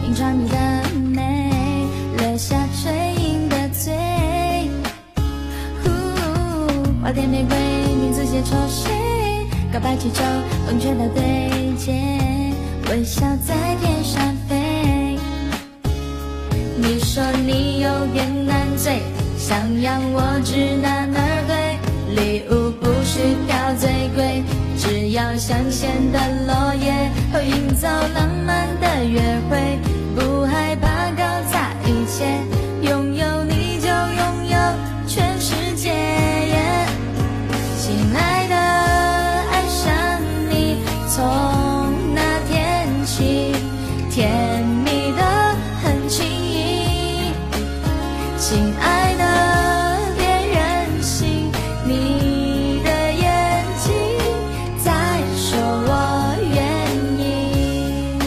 品尝你的美，留下唇印的嘴。花店玫瑰，名字写抽水，告白气球，风吹到对街，微笑在天上飞。你说你有点难醉，想要我知难而退，礼物不需挑最贵，只要香榭的落叶和营造浪漫的约会，不害怕搞砸一切，拥有你就拥有全世界。亲爱的，爱上你，从那天起，甜蜜的很轻易。亲爱的，别任性，你的眼睛在说我愿意。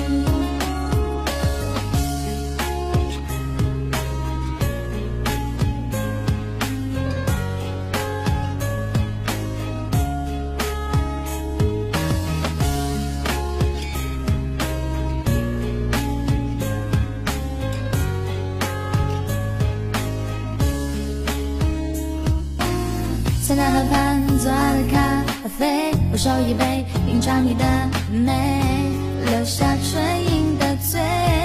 在那河畔做好的咖啡，我手一杯，品尝你的美，留下唇印的嘴。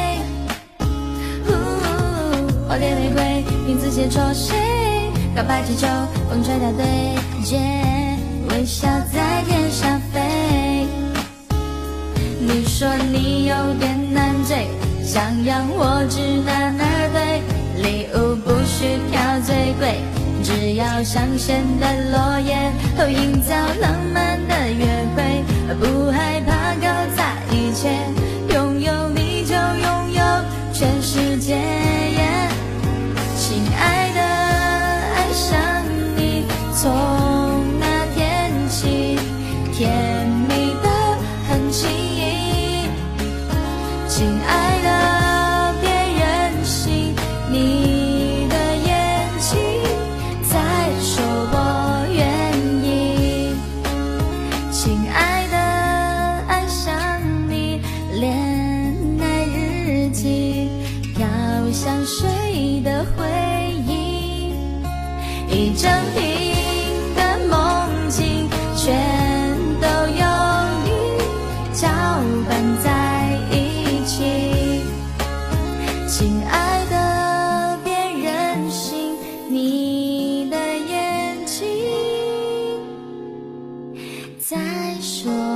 花店玫瑰，名字写抽水，告白气球，风吹到对街，微笑在天上飞。你说你有点难追，想要我知难而退，礼物不需挑最贵，只要香榭的落叶和营造浪漫的约会，不害怕搞砸一切，拥有你就拥有全世界。亲爱的，爱上你，从那天起，甜蜜的很轻易。亲爱的，别任性，你的眼睛在说我愿意。亲爱的，爱上你，恋爱日记，飘香水的回忆，一整瓶的梦境，全都有你搅拌在一起。亲爱的，别任性，你的眼睛在说